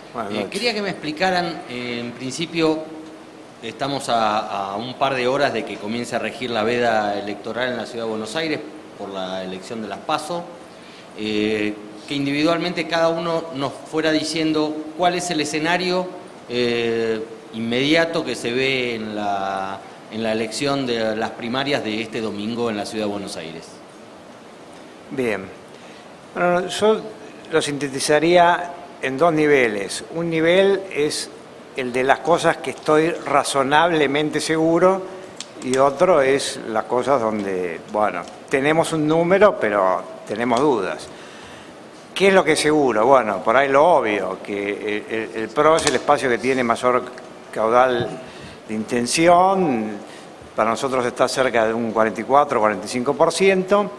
Buenas noches. Quería que me explicaran, en principio, estamos a un par de horas de que comience a regir la veda electoral en la Ciudad de Buenos Aires por la elección de las PASO, que individualmente cada uno nos fuera diciendo cuál es el escenario inmediato que se ve en la elección de las primarias de este domingo en la Ciudad de Buenos Aires. Bien. Bueno, yo lo sintetizaría en dos niveles. Un nivel es el de las cosas que estoy razonablemente seguro y otro es las cosas donde, bueno, tenemos un número pero tenemos dudas. ¿Qué es lo que es seguro? Bueno, por ahí lo obvio, que el PRO es el espacio que tiene mayor caudal de intención, para nosotros está cerca de un 44-45%.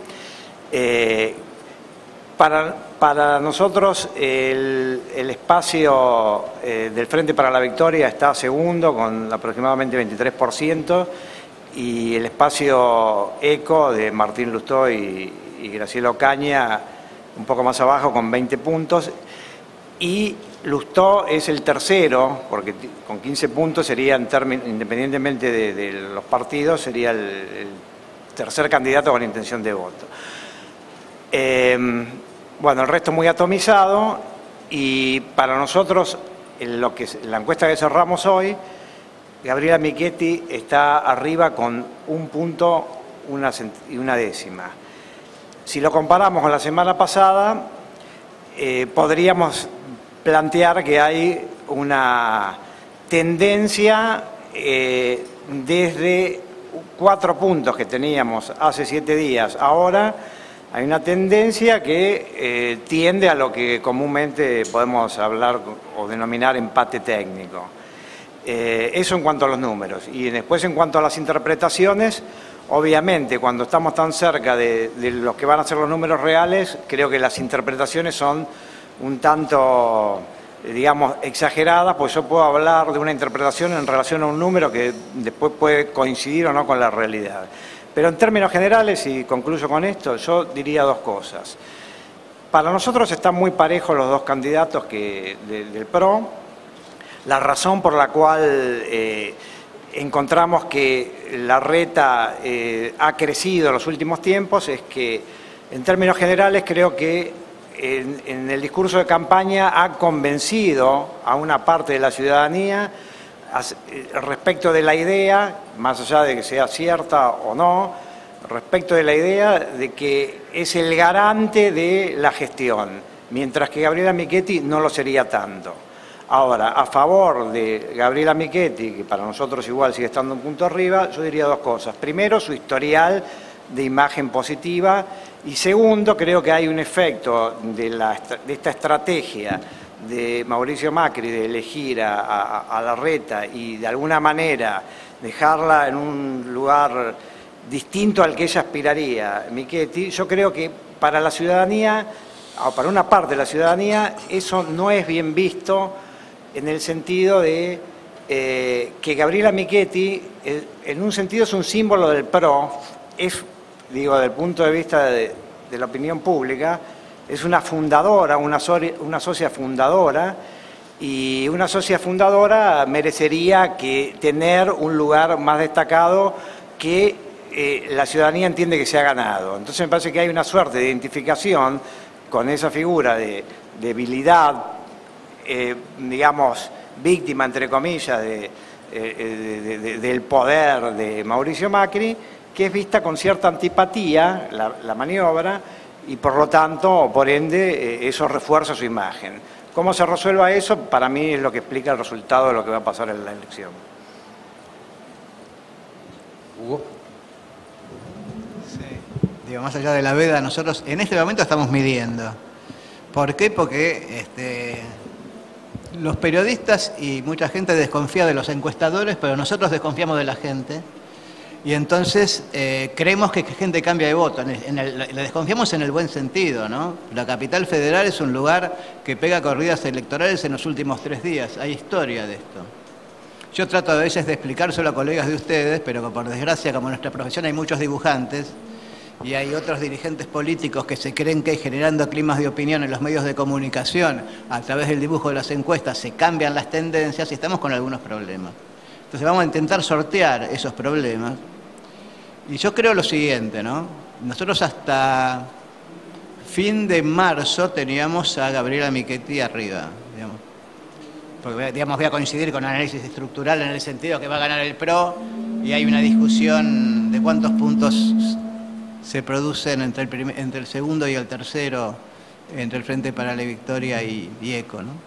Para nosotros el espacio del Frente para la Victoria está segundo con aproximadamente 23% y el espacio ECO de Martín Lustó y Graciela Ocaña un poco más abajo con 20 puntos y Lustó es el tercero porque con 15 puntos sería independientemente de los partidos sería el tercer candidato con intención de voto. Bueno, el resto muy atomizado y para nosotros, la encuesta que cerramos hoy, Gabriela Michetti está arriba con un punto y una décima. Si lo comparamos con la semana pasada, podríamos plantear que hay una tendencia desde 4 puntos que teníamos hace 7 días, ahora hay una tendencia que tiende a lo que comúnmente podemos hablar o denominar empate técnico. Eso en cuanto a los números. Y después en cuanto a las interpretaciones, obviamente cuando estamos tan cerca de los que van a ser los números reales, creo que las interpretaciones son un tanto, digamos, exageradas, pues yo puedo hablar de una interpretación en relación a un número que después puede coincidir o no con la realidad. Pero en términos generales, y concluyo con esto, yo diría dos cosas. Para nosotros están muy parejos los dos candidatos del PRO. La razón por la cual encontramos que Larreta ha crecido en los últimos tiempos es que, en términos generales, creo que en el discurso de campaña ha convencido a una parte de la ciudadanía respecto de la idea, más allá de que sea cierta o no, respecto de la idea de que es el garante de la gestión, mientras que Gabriela Michetti no lo sería tanto. Ahora, a favor de Gabriela Michetti, que para nosotros igual sigue estando un punto arriba, yo diría dos cosas. Primero, su historial de imagen positiva y segundo, creo que hay un efecto de esta estrategia de Mauricio Macri de elegir a Larreta y de alguna manera dejarla en un lugar distinto al que ella aspiraría, Michetti. Yo creo que para la ciudadanía, o para una parte de la ciudadanía, eso no es bien visto en el sentido de que Gabriela Michetti, en un sentido es un símbolo del PRO, es, digo, desde el punto de vista de la opinión pública, es una fundadora, una socia fundadora, y una socia fundadora merecería tener un lugar más destacado que la ciudadanía entiende que se ha ganado. Entonces me parece que hay una suerte de identificación con esa figura de debilidad, digamos, víctima, entre comillas, del poder de Mauricio Macri, que es vista con cierta antipatía, la maniobra, y por lo tanto, por ende, eso refuerza su imagen. ¿Cómo se resuelva eso? Para mí es lo que explica el resultado de lo que va a pasar en la elección. Hugo. Sí. Digo, más allá de la veda, nosotros en este momento estamos midiendo. ¿Por qué? Porque los periodistas y mucha gente desconfía de los encuestadores, pero nosotros desconfiamos de la gente. Y entonces creemos que gente cambia de voto. Le desconfiamos en el buen sentido, ¿no? La capital federal es un lugar que pega corridas electorales en los últimos 3 días. Hay historia de esto. Yo trato a veces de explicárselo a colegas de ustedes, pero por desgracia, como en nuestra profesión hay muchos dibujantes, y hay otros dirigentes políticos que se creen que generando climas de opinión en los medios de comunicación, a través del dibujo de las encuestas, se cambian las tendencias y estamos con algunos problemas. Entonces vamos a intentar sortear esos problemas. Y yo creo lo siguiente, ¿no? Nosotros hasta fin de marzo teníamos a Gabriela Michetti arriba, digamos. Porque, digamos, voy a coincidir con análisis estructural en el sentido que va a ganar el PRO y hay una discusión de cuántos puntos se producen entre el segundo y el tercero, entre el Frente para la Victoria y ECO, ¿no?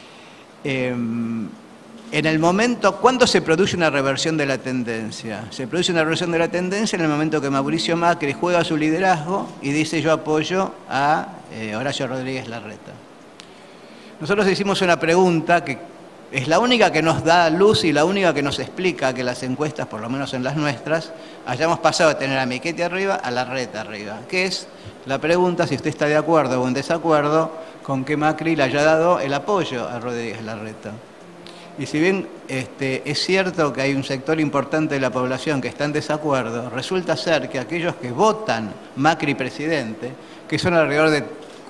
En el momento, ¿cuándo se produce una reversión de la tendencia? Se produce una reversión de la tendencia en el momento que Mauricio Macri juega su liderazgo y dice yo apoyo a Horacio Rodríguez Larreta. Nosotros hicimos una pregunta que es la única que nos da luz y la única que nos explica que las encuestas, por lo menos en las nuestras, hayamos pasado de tener a Michetti arriba a Larreta arriba, que es la pregunta si usted está de acuerdo o en desacuerdo con que Macri le haya dado el apoyo a Rodríguez Larreta. Y si bien es cierto que hay un sector importante de la población que está en desacuerdo, resulta ser que aquellos que votan Macri presidente, que son alrededor de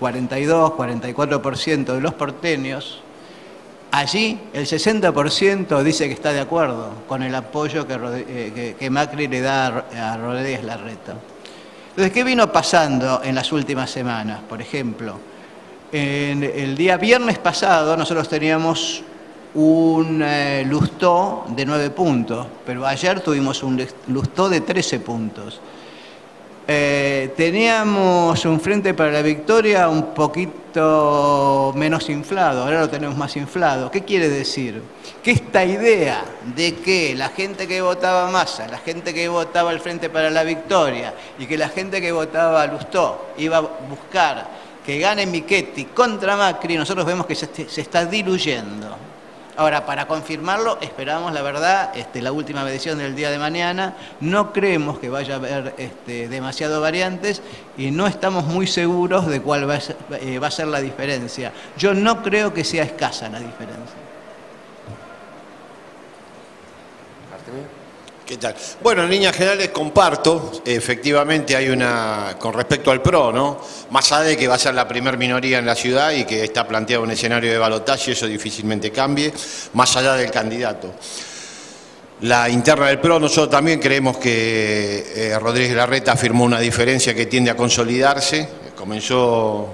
42-44% de los porteños, allí el 60% dice que está de acuerdo con el apoyo que Macri le da a Rodríguez Larreta. Entonces, ¿qué vino pasando en las últimas semanas? Por ejemplo, el día viernes pasado nosotros teníamos un Lustó de 9 puntos, pero ayer tuvimos un Lustó de 13 puntos. Teníamos un Frente para la Victoria un poquito menos inflado, ahora lo tenemos más inflado. ¿Qué quiere decir? Que esta idea de que la gente que votaba Massa, la gente que votaba el Frente para la Victoria y que la gente que votaba Lustó iba a buscar que gane Michetti contra Macri, nosotros vemos que se está diluyendo. Ahora, para confirmarlo, esperamos, la verdad, la última medición del día de mañana. No creemos que vaya a haber demasiado variantes y no estamos muy seguros de cuál va a ser la diferencia. Yo no creo que sea escasa la diferencia. ¿Qué tal? Bueno, en líneas generales comparto, efectivamente hay una, con respecto al PRO, ¿no? Más allá de que va a ser la primer minoría en la ciudad y que está planteado un escenario de balotaje, eso difícilmente cambie, más allá del candidato. La interna del PRO, nosotros también creemos que Rodríguez Larreta firmó una diferencia que tiende a consolidarse, comenzó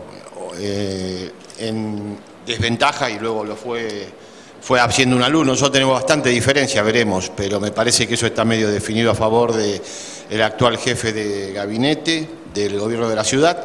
en desventaja y luego lo fue haciendo una luz. Nosotros tenemos bastante diferencia, veremos, pero me parece que eso está medio definido a favor del actual jefe de gabinete del gobierno de la ciudad.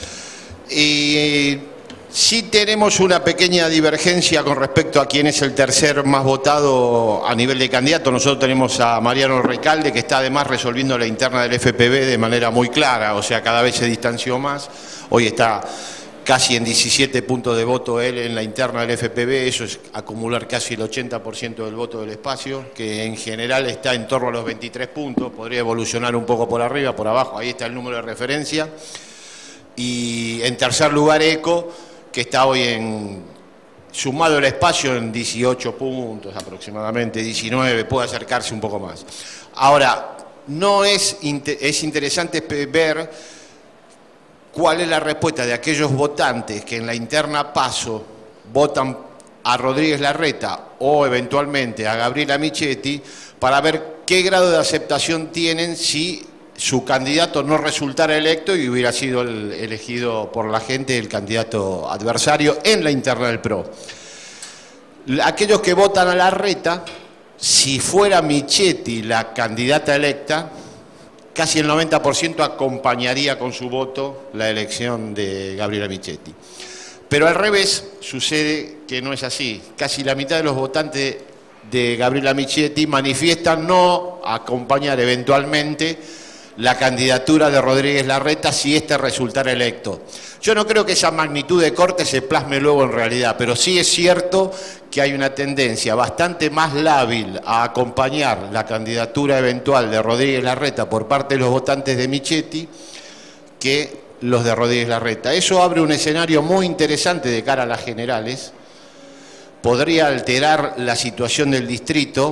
Y sí tenemos una pequeña divergencia con respecto a quién es el tercer más votado a nivel de candidato. Nosotros tenemos a Mariano Recalde, que está además resolviendo la interna del FPV de manera muy clara, o sea, cada vez se distanció más. Hoy está casi en 17 puntos de voto él en la interna del FPV, eso es acumular casi el 80% del voto del espacio, que en general está en torno a los 23 puntos, podría evolucionar un poco por arriba, por abajo, ahí está el número de referencia. Y en tercer lugar ECO, que está hoy sumado el espacio en 18 puntos aproximadamente, 19, puede acercarse un poco más. Ahora, es interesante ver cuál es la respuesta de aquellos votantes que en la interna PASO votan a Rodríguez Larreta o eventualmente a Gabriela Michetti, para ver qué grado de aceptación tienen si su candidato no resultara electo y hubiera sido elegido por la gente el candidato adversario en la interna del PRO. Aquellos que votan a Larreta, si fuera Michetti la candidata electa, casi el 90% acompañaría con su voto la elección de Gabriela Michetti. Pero al revés, sucede que no es así. Casi la mitad de los votantes de Gabriela Michetti manifiestan no acompañar eventualmente la candidatura de Rodríguez Larreta si éste resultara electo. Yo no creo que esa magnitud de corte se plasme luego en realidad, pero sí es cierto que hay una tendencia bastante más lábil a acompañar la candidatura eventual de Rodríguez Larreta por parte de los votantes de Michetti que los de Rodríguez Larreta. Eso abre un escenario muy interesante de cara a las generales, podría alterar la situación del distrito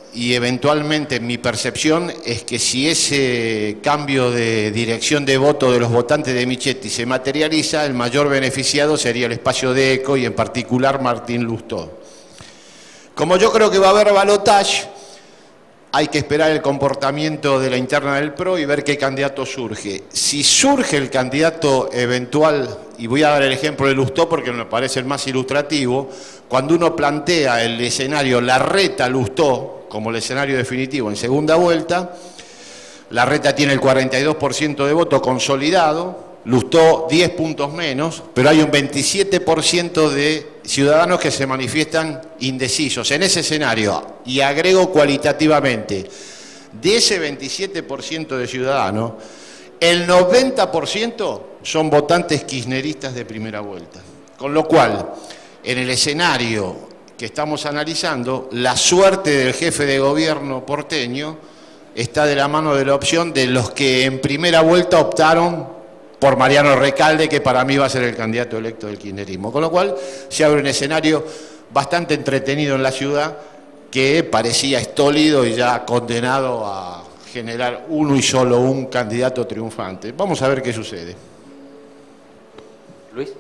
y eventualmente mi percepción es que si ese cambio de dirección de voto de los votantes de Michetti se materializa, el mayor beneficiado sería el espacio de ECO y en particular Martín Lustó. Como yo creo que va a haber balotaje, hay que esperar el comportamiento de la interna del PRO y ver qué candidato surge. Si surge el candidato eventual, y voy a dar el ejemplo de Lustó porque me parece el más ilustrativo, cuando uno plantea el escenario Larreta-Lustó como el escenario definitivo en segunda vuelta, Larreta tiene el 42% de voto consolidado, Lustó 10 puntos menos, pero hay un 27% de ciudadanos que se manifiestan indecisos. En ese escenario, y agrego cualitativamente, de ese 27% de ciudadanos, el 90% son votantes kirchneristas de primera vuelta. Con lo cual, en el escenario que estamos analizando, la suerte del jefe de gobierno porteño está de la mano de la opción de los que en primera vuelta optaron por Mariano Recalde, que para mí va a ser el candidato electo del kirchnerismo. Con lo cual se abre un escenario bastante entretenido en la ciudad que parecía estólido y ya condenado a generar uno y solo un candidato triunfante. Vamos a ver qué sucede. Luis.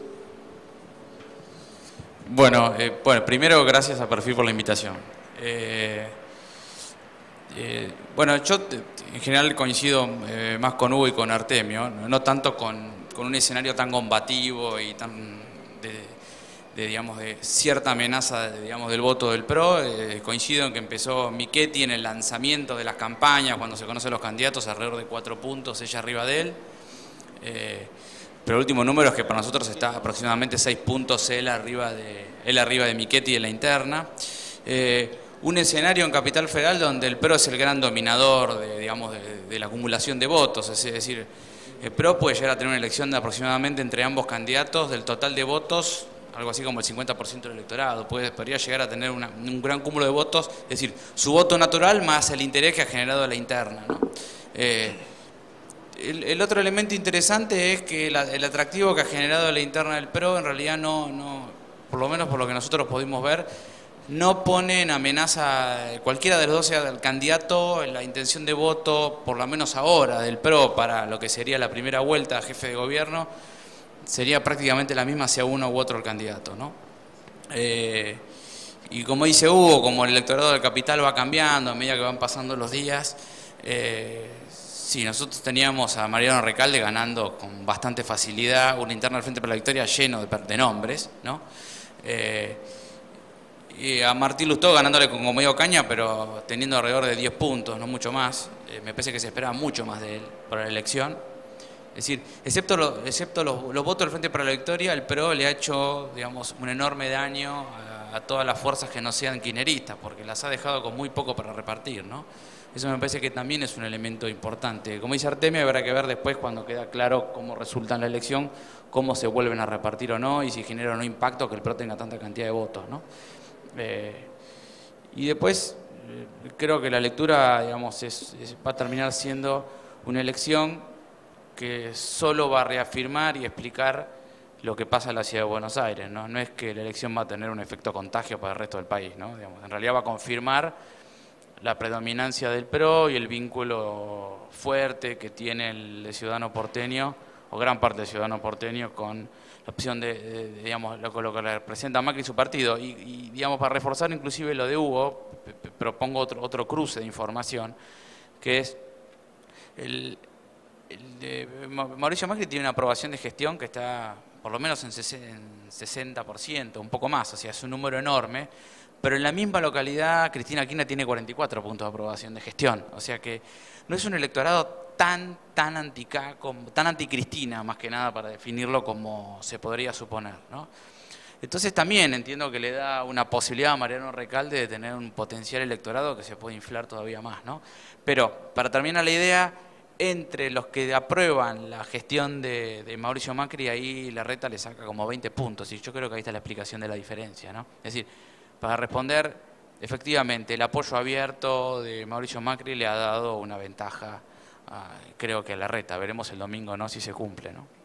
Bueno, primero gracias a Perfil por la invitación. Bueno, yo en general coincido más con Hugo y con Artemio, no tanto con un escenario tan combativo y tan digamos, de cierta amenaza del voto del PRO. Coincido en que empezó Michetti en el lanzamiento de las campañas, cuando se conocen los candidatos, alrededor de 4 puntos, ella arriba de él. Pero el último número es que para nosotros está aproximadamente 6 puntos él arriba de Michetti en la interna. Un escenario en Capital Federal donde el PRO es el gran dominador de la acumulación de votos, es decir, el PRO puede llegar a tener una elección de aproximadamente entre ambos candidatos del total de votos, algo así como el 50% del electorado, podría llegar a tener un gran cúmulo de votos, es decir, su voto natural más el interés que ha generado la interna, ¿no? El otro elemento interesante es que el atractivo que ha generado la interna del PRO en realidad no, por lo menos por lo que nosotros pudimos ver, no pone en amenaza cualquiera de los dos, sea del candidato, la intención de voto, por lo menos ahora, del PRO para lo que sería la primera vuelta a jefe de gobierno, sería prácticamente la misma sea uno u otro el candidato, ¿no? Y como dice Hugo, como el electorado del Capital va cambiando a medida que van pasando los días, sí, nosotros teníamos a Mariano Recalde ganando con bastante facilidad, una interna al Frente para la Victoria lleno de nombres, ¿no? Y a Martín Lustó ganándole con medio caña, pero teniendo alrededor de 10 puntos, no mucho más. Me parece que se esperaba mucho más de él para la elección. Es decir, excepto los votos del Frente para la Victoria, el PRO le ha hecho, digamos, un enorme daño a todas las fuerzas que no sean kirchneristas, porque las ha dejado con muy poco para repartir, ¿no? Eso me parece que también es un elemento importante. Como dice Artemio, habrá que ver después, cuando queda claro cómo resulta en la elección, cómo se vuelven a repartir o no, y si genera o no impacto que el PRO tenga tanta cantidad de votos, ¿no? Y después creo que la lectura, digamos, va a terminar siendo una elección que solo va a reafirmar y explicar lo que pasa en la ciudad de Buenos Aires, ¿no? No es que la elección va a tener un efecto contagio para el resto del país, ¿no? Digamos, en realidad va a confirmar la predominancia del PRO y el vínculo fuerte que tiene el ciudadano porteño, o gran parte del ciudadano porteño, con la opción digamos, lo que representa Macri y su partido. Y digamos, para reforzar inclusive lo de Hugo, propongo otro cruce de información, que es Mauricio Macri tiene una aprobación de gestión que está por lo menos en 60%, un poco más, o sea, es un número enorme, pero en la misma localidad Cristina Kirchner tiene 44 puntos de aprobación de gestión, o sea que no es un electorado tan anticristina, más que nada para definirlo como se podría suponer, ¿no? Entonces también entiendo que le da una posibilidad a Mariano Recalde de tener un potencial electorado que se puede inflar todavía más, ¿no? Pero para terminar la idea, entre los que aprueban la gestión de Mauricio Macri, ahí Larreta le saca como 20 puntos, y yo creo que ahí está la explicación de la diferencia, ¿no? Es decir, para responder, efectivamente, el apoyo abierto de Mauricio Macri le ha dado una ventaja, creo que a Larreta. Veremos el domingo, ¿no?, si se cumple, ¿no?